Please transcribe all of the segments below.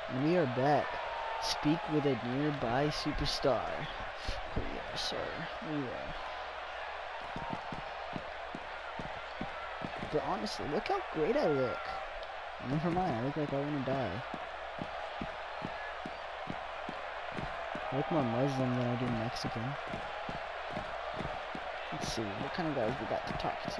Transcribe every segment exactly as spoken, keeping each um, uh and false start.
We are back. Speak with a nearby superstar. Oh yeah, sir. We are. But honestly, look how great I look. Never mind, I look like I want to die. I look more Muslim than I do Mexican. Let's see, what kind of guys we got to talk to?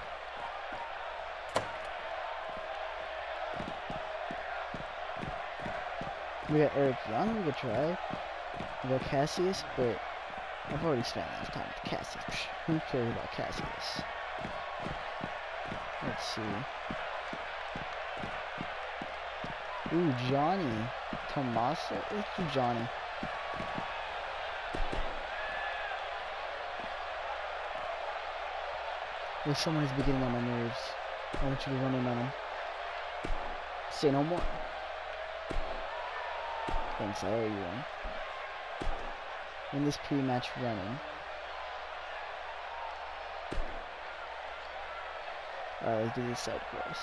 We got Eric Young, we could try. We got Cassius, but I've already spent enough time with Cassius. Who cares about Cassius? Let's see. Ooh, Johnny. Tommaso? Let's do Johnny. There's someone who's beginning on my nerves. I want you to run in on him. Say no more. Thanks, I owe you one. In this pre-match running. Alright, let's do this side cross.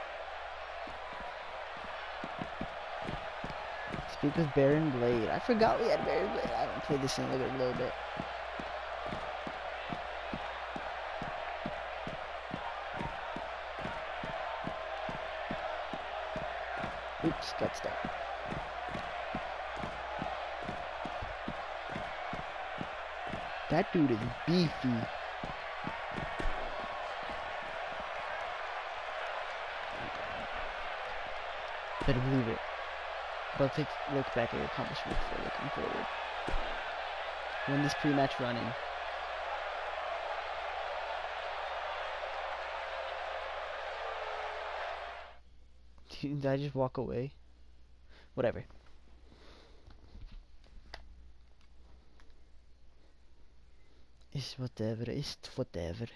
Speak with Baron Blade. I forgot we had Baron Blade. I haven't played this in like a little bit. Oops, got stuck. That dude is beefy. Better believe it. But take look back at your accomplishments before looking forward. Win this pre-match running. Did I just walk away? Whatever. It's whatever, it's whatever.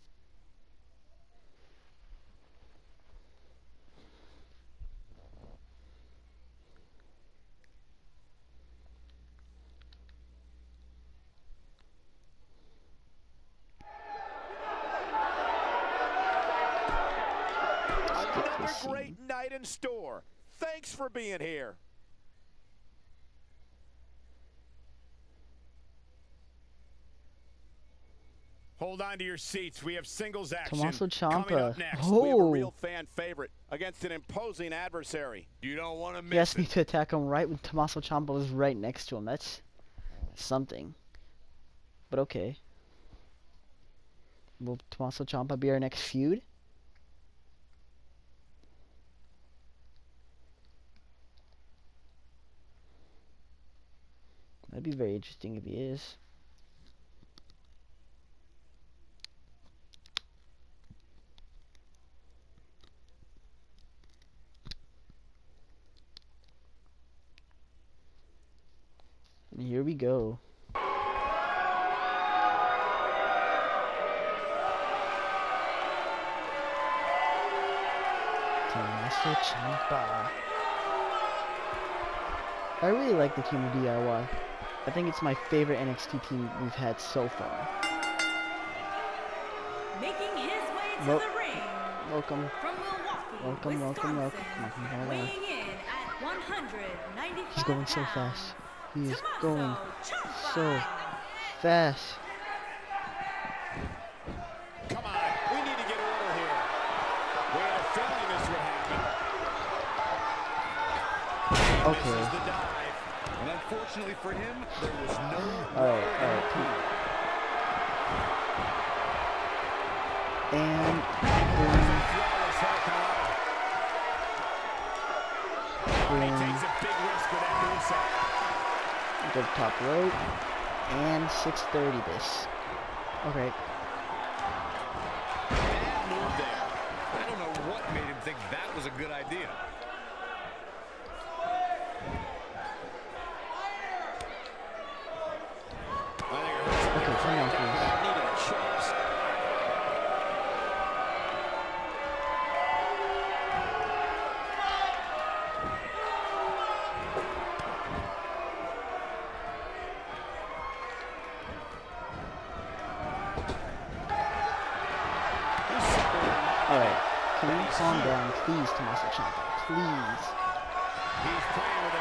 Another great night in store. Thanks for being here. Hold on to your seats. We have singles action. Tommaso Ciampa. Coming up next, oh. we have a real fan favorite against an imposing adversary. You don't want to miss He asked it. me to attack him right when Tommaso Ciampa was right next to him. That's something. But okay. Will Tommaso Ciampa be our next feud? That'd be very interesting if he is. And here we go. Tommaso Ciampa. I really like the team of D I Y. I think it's my favorite N X T team we've had so far. Making his way to Wel the ring. Welcome. From Milwaukee, Welcome, welcome, welcome. Wisconsin, Welcome, welcome. weighing in at one hundred ninety-five He's going so pounds, fast. He is Tommaso going Ciampa. so fast. Come on, we need to get order here. We have a feeling this would happen. Okay. This is the dive. And unfortunately for him, there was no... Alright, alright. And boom. Flawless Hurricane. He Boom. takes a big risk with that moonsault. Go top rope. And six thirty this. Okay. Bad move there. I don't know what made him think that was a good idea. Okay, come on, please. Needed chops. Alright. Can you calm down, please, Tommaso Ciampa? Please. He's playing with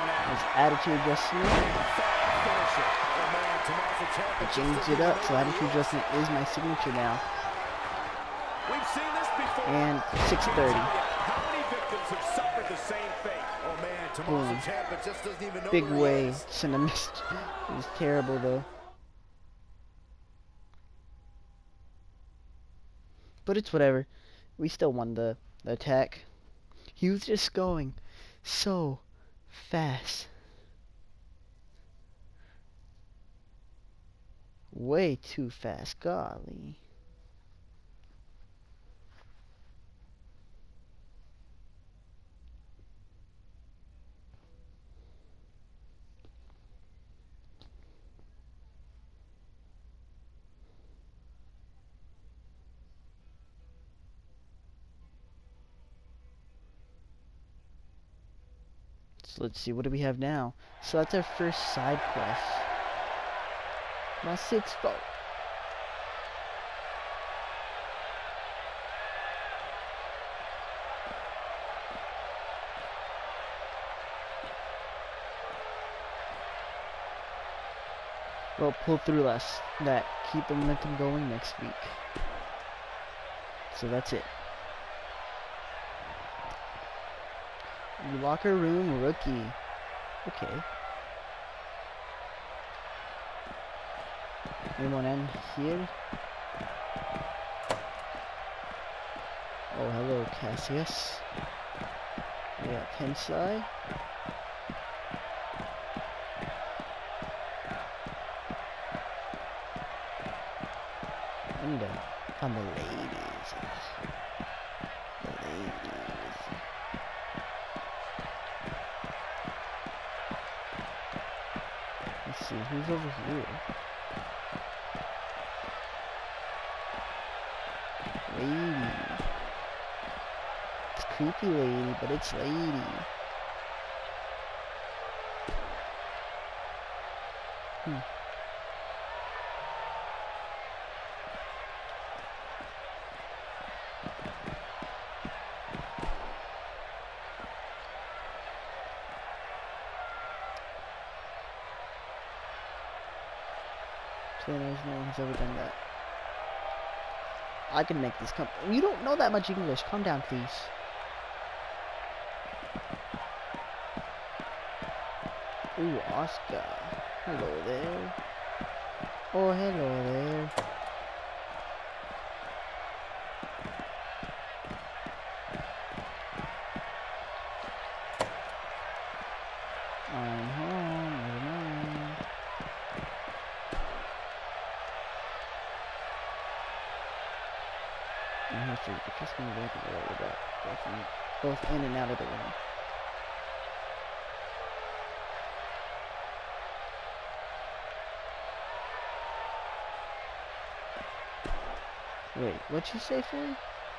attitude adjustment. Finisher. Oh, man, Tommaso Ciampa I just changed doesn't it up, know so what attitude he is. adjustment is my signature now. We've seen this before. And six thirty. How many victims have suffered the same fate? Oh man, Tommaso Boom. Ciampa just doesn't even know Big where he way. is. Shouldn't have missed. It was terrible though. But it's whatever. We still won the, the attack. He was just going so fast. Way too fast, golly. So let's see, what do we have now? So that's our first side quest. My six foot. Well, pull through less. That keep the momentum going next week. So that's it. Locker room rookie. Okay. Anyone in here? Oh, hello, Cassius. We got Tensai. I need to find the ladies. The ladies. Let's see, who's over here? Lady. It's creepy lady, but it's lady. Hmm. So there's no one who's ever done that. I can make this come. You don't know that much English. Calm down, please. Ooh, Oscar. Hello there. Oh, hello there. I'm home. Never mind. I have to just move away from the back. Both in, both in and out of the ring. Wait, what'd you say, Philly?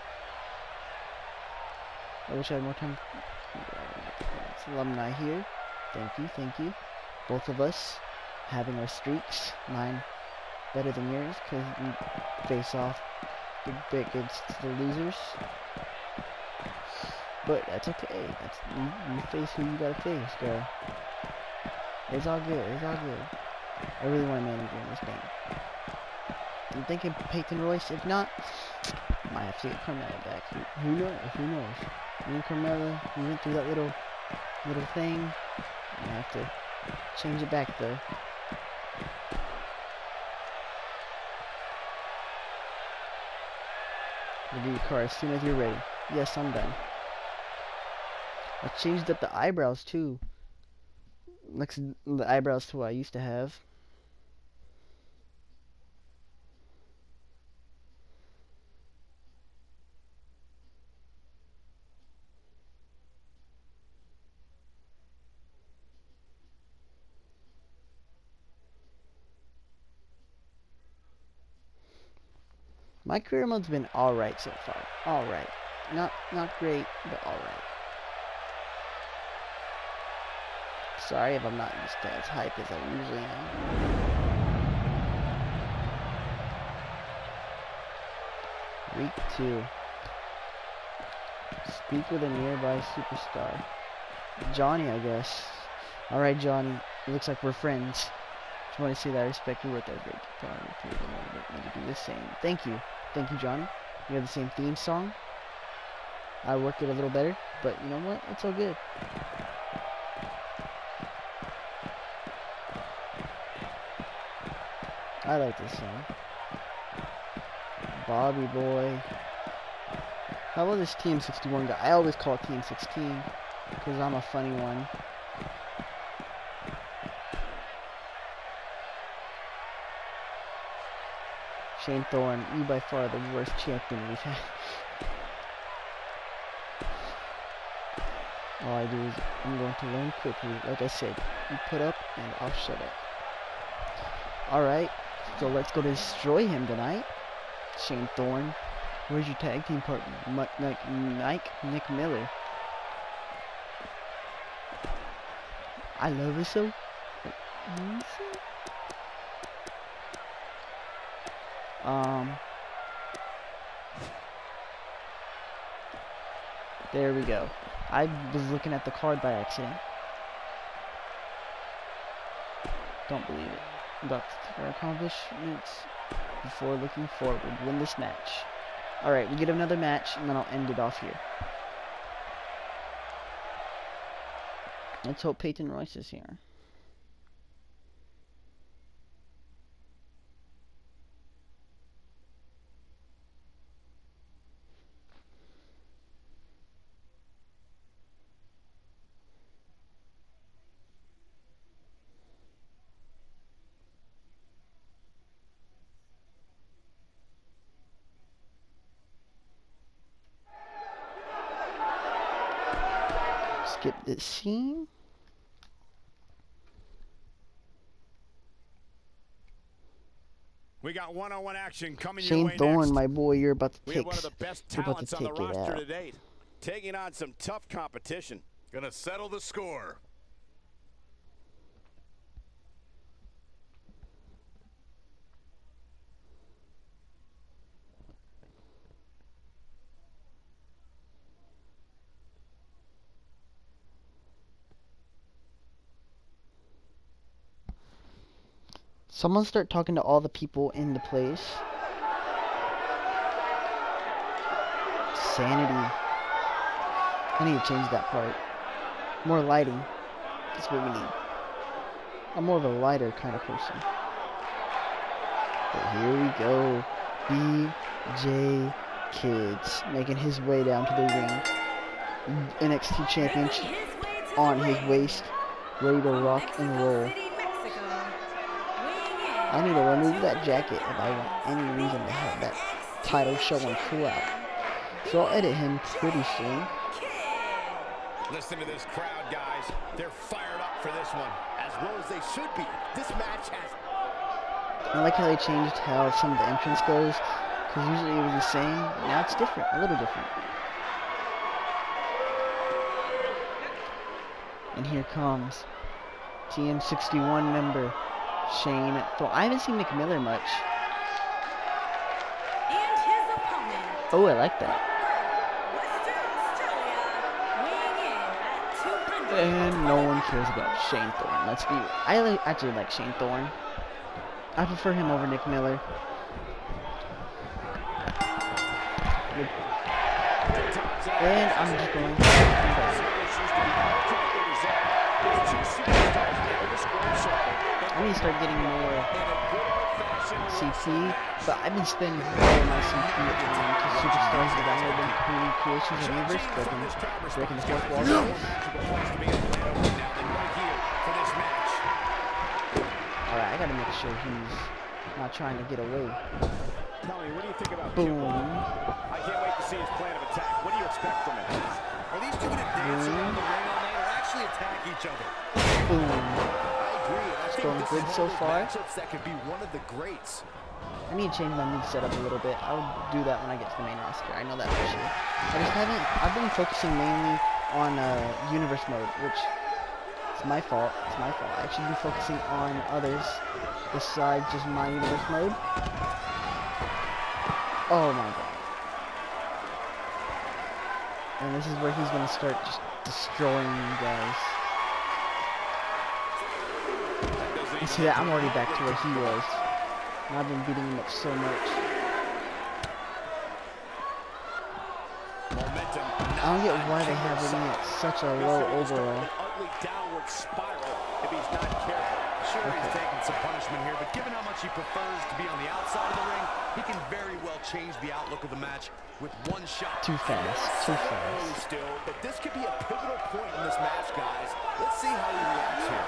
I wish I had more time. It's alumni here. Thank you, thank you. Both of us having our streaks. Mine better than yours because we face off big bit against the losers. But that's okay. That's you, you face who you gotta face, girl. It's all good. It's all good. I really want to manage you in this game. I'm thinking Peyton Royce. If not, might have to get Carmella back. Who, who knows? Who knows? Me and Carmella, we went through that little little thing. I have to change it back though. We'll do your car as soon as you're ready. Yes, I'm done. I changed up the eyebrows too. Next, the eyebrows to what I used to have. My career mode's been alright so far. Alright. Not not great, but alright. Sorry if I'm not used to as hype as I usually am. Week two. Speak with a nearby superstar. Johnny, I guess. Alright, Johnny. It looks like we're friends. Just want to say that I respect your work ethic. Probably people want me to do the same. Thank you. Thank you, Johnny. We have the same theme song. I work it a little better, but you know what? It's all good. I like this song. Bobby Boy. How about this T M sixty-one guy? I always call it T M sixteen because I'm a funny one. Shane Thorne, you by far the worst champion we've had. All I do is I'm going to learn quickly. Like I said, you put up and I'll shut up. Alright, so let's go destroy him tonight. Shane Thorne. Where's your tag team partner? Mike, Mike, Mike Nick Miller. I love it so. Um. There we go. I was looking at the card by accident. Don't believe it. Got their accomplishments before looking forward. Win this match. Alright, we get another match, and then I'll end it off here. Let's hope Peyton Royce is here. Skip this scene. We got one-on-one action coming your Shane way Thorne, next. my boy, you're about to We take. have one of the best You're about to talents on the take it roster out. to date, taking on some tough competition. Gonna settle the score. Someone start talking to all the people in the place. Sanity. I need to change that part. More lighting. That's what we need. I'm more of a lighter kind of person. But here we go. B J Kids making his way down to the ring. N X T Championship on his waist. Ready to rock and roll. I need to remove that jacket if I want any reason to have that title showing throughout. So I'll edit him pretty soon. Listen to this crowd, guys. They're fired up for this one, as well as they should be. This match has... I like how they changed how some of the entrance goes, because usually it was the same, but now it's different, a little different. And here comes T M sixty-one member Shane Thorne. I haven't seen Nick Miller much. And his opponent, Oh, I like that. Western Australia, weighing in at two hundred. And no one cares about Shane Thorne. Let's be. I li actually like Shane Thorne. I prefer him over Nick Miller. And I'm just going to I need to start getting more C P, but I've been spending all of my C P on to superstars that I have been creating creations of universe, breaking, breaking the fourth wall. Alright, I gotta make sure he's not trying to get away. Tell me, what do you think about Boom. I can't wait to see his plan of attack. What do you expect from him? Are these two gonna dance around the ring all night or actually attack each other? Boom. It's going good so far. That could be one of the greats. I need to change my move setup a little bit. I'll do that when I get to the main roster. I know that for sure. I just haven't. I've been focusing mainly on uh, universe mode, which is my fault. It's my fault. I should be focusing on others besides just my universe mode. Oh my god. And this is where he's gonna start just destroying you guys. You see that? I'm already back to where he was. And I've been beating him up so much. Momentum. I don't get why they have him at such a low overall. Ugly downward spiral if he's not careful. Sure, Okay. he's taking some punishment here, but given how much he prefers to be on the outside of the ring, he can very well change the outlook of the match with one shot. Too fast. Too Early fast. still, but this could be a pivotal point in this match, guys. Let's see how he reacts here.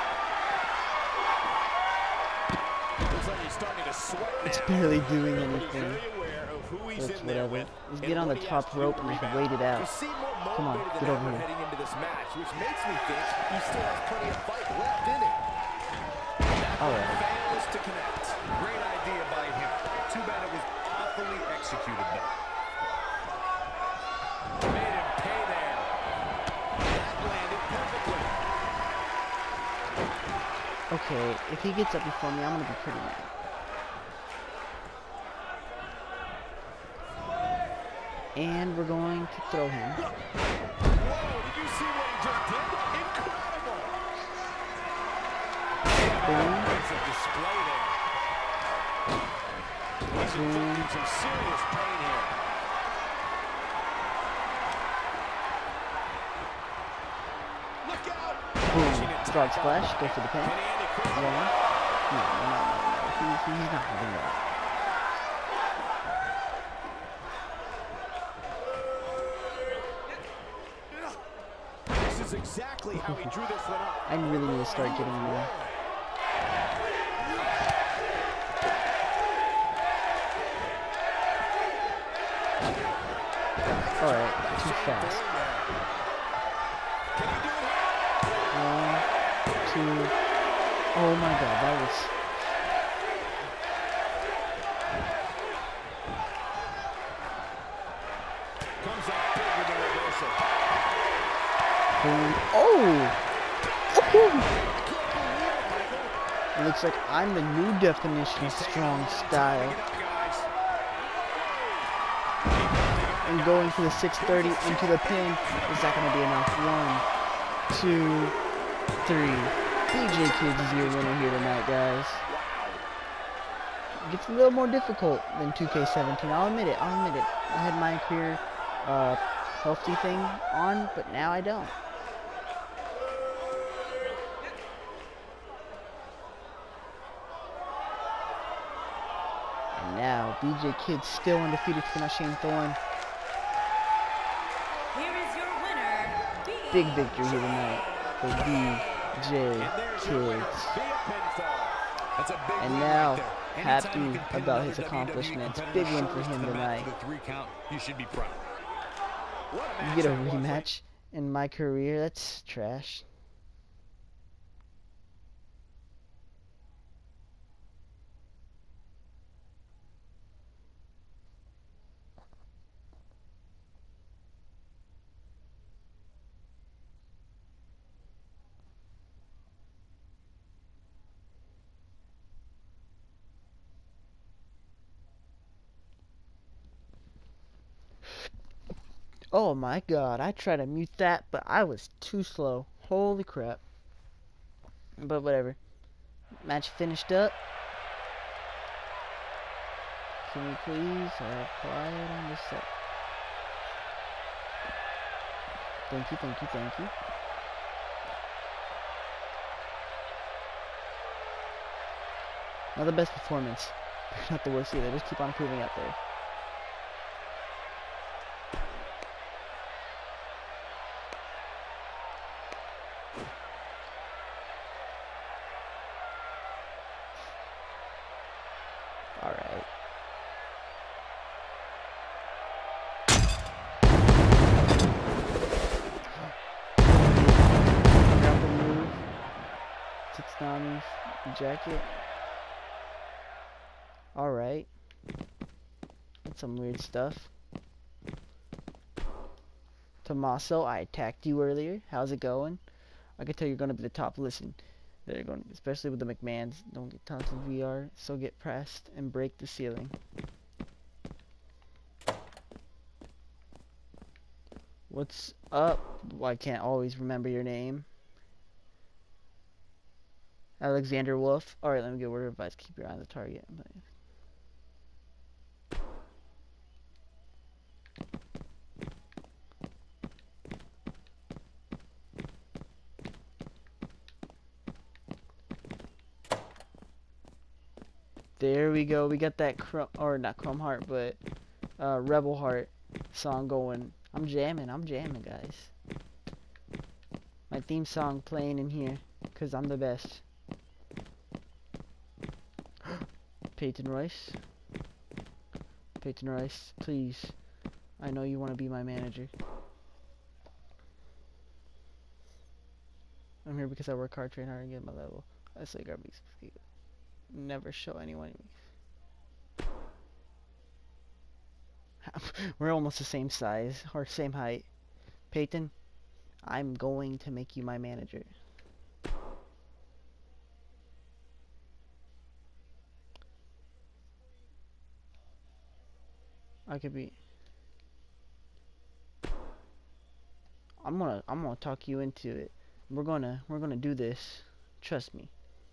Looks like he's starting to sweat now. It's barely doing He's anything. very aware of who he's It's in there whatever. with. Just and get on the what he top has to do rope to and just rebound. wait it out. You seem more Come on, motivated get than over ever here. heading into this match, which makes me think he still has plenty of fight left in him. All right. Fails to connect. Great idea by him. Too bad it was awfully executed, though. Made him pay there. That landed perfectly. Okay, if he gets up before me, I'm gonna be pretty mad. And we're going to throw him. Whoa, did you see what he just did? Incredible. Boom. It's a display there. He's inflicting some serious pain here. Look out. Boom. Frog splash. Go for the pin. Can he end it quickly? One. No, no, no, no, no. He, he's not gonna do that. This is exactly how he drew this one up. I really need to start getting more. Alright, too fast. Can he do it? One, two. Oh my god, that was. Comes up big with the reversal. Boom. Oh! It looks like I'm the new definition of strong style. Pick it up, guys. And going for the six thirty into the pin. Is that going to be enough? One, two, three. B J Kids is your winner here tonight, guys. It gets a little more difficult than two K seventeen. I'll admit it. I'll admit it. I had my career uh, healthy thing on, but now I don't. And now B J Kids still undefeated, taking out Shane Thorne. Here is your winner, B J. Big victory here tonight for B J And there's your winner Kids. via pinfall. That's a big And win now, right there. happy Anytime you can pin about another his W W E accomplishments. competitor Big win for shoulders him to the mat tonight. for the three count. You should be proud. What a You match get a that was. rematch in my career? That's trash. Oh my god, I tried to mute that, but I was too slow. Holy crap. But whatever. Match finished up. Can we please have quiet on this set? Thank you, thank you, thank you. Not the best performance. Not the worst either. Just keep on improving out there. Alright. Grab the move. Tatsunami's jacket. Alright. That's some weird stuff. Tommaso, I attacked you earlier. How's it going? I can tell you're going to be the top. Listen, they're going, especially with the McMahons. Don't get tons of V R, so get pressed and break the ceiling. What's up? Well, I can't always remember your name. Alexander Wolf. Alright, let me get a word of advice. Keep your eye on the target. But there we go. We got that chrome, or not Chrome Heart, but uh, Rebel Heart song going. I'm jamming. I'm jamming, guys. My theme song playing in here, cause I'm the best. Peyton Royce. Peyton Royce, please. I know you want to be my manager. I'm here because I work hard, train hard, and get my level. I say garbage. Never show anyone. We're almost the same size or same height. Peyton, I'm going to make you my manager. I could be. I'm gonna. I'm gonna talk you into it. We're gonna. We're gonna do this. Trust me.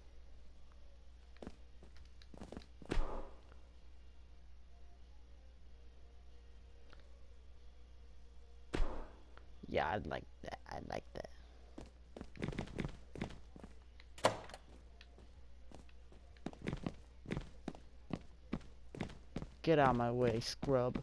Yeah, I'd like that. I'd like that. Get out of my way, scrub.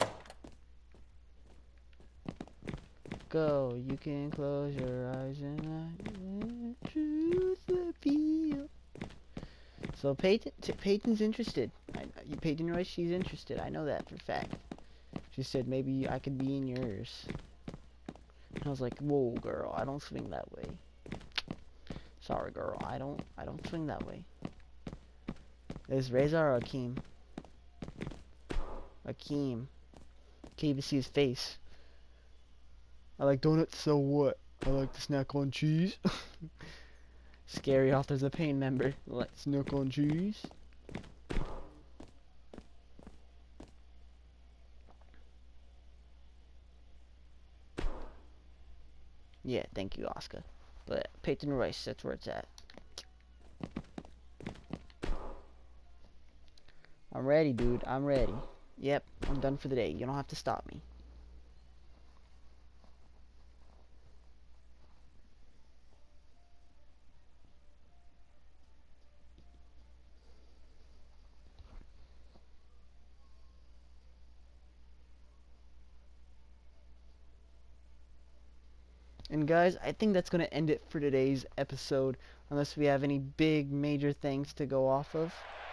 Go, you can close your eyes and I truth reveal. So Peyton, Peyton's interested. I, Peyton Royce, she's interested. I know that for a fact. She said maybe I could be in yours. And I was like, whoa, girl, I don't swing that way. Sorry, girl, I don't, I don't swing that way. Is Reza or Akeem? Akeem. Can't even see his face. I like donuts, so what? I like to snack on cheese. Scary Author's a Pain member. Let's snack on cheese. Yeah, thank you, Oscar. But Peyton Royce, that's where it's at. I'm ready, dude. I'm ready. Yep, I'm done for the day. You don't have to stop me. And guys, I think that's going to end it for today's episode, unless we have any big major things to go off of.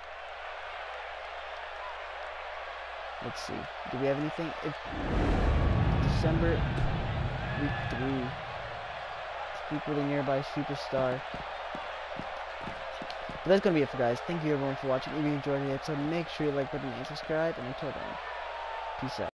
Let's see. Do we have anything? If December week three. Speak with a nearby superstar. But that's going to be it for guys. Thank you everyone for watching. If you enjoyed the episode, make sure you like button and subscribe. And until then, peace out.